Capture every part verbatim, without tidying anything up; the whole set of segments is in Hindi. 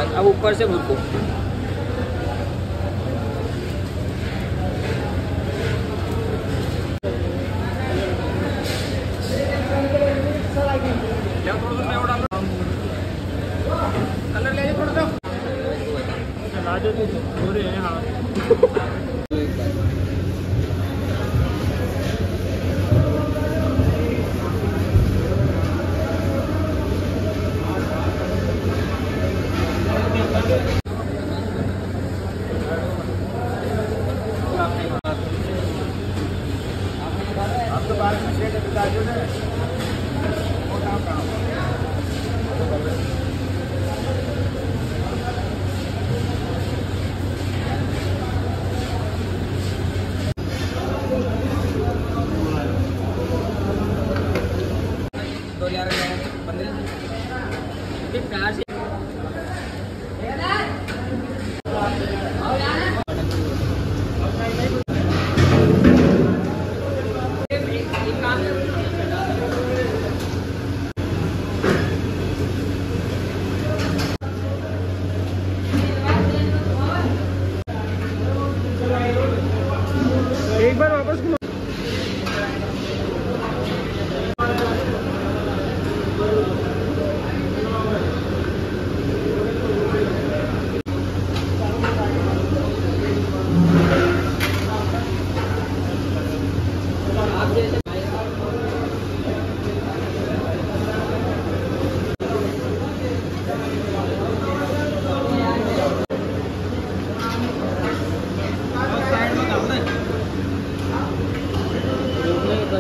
अब ऊपर से भूको। कलर ले थोड़ा सा ला दो तो पूरे हैं। हाँ आपके बारे में शेयर बता दो ना। और काम काम दो हजार पंद्रह प्यार से एक बार वापस घुमा।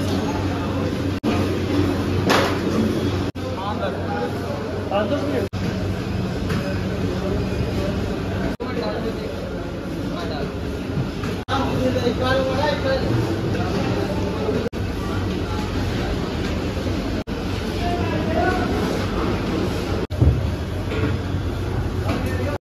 पाँच दस मिनट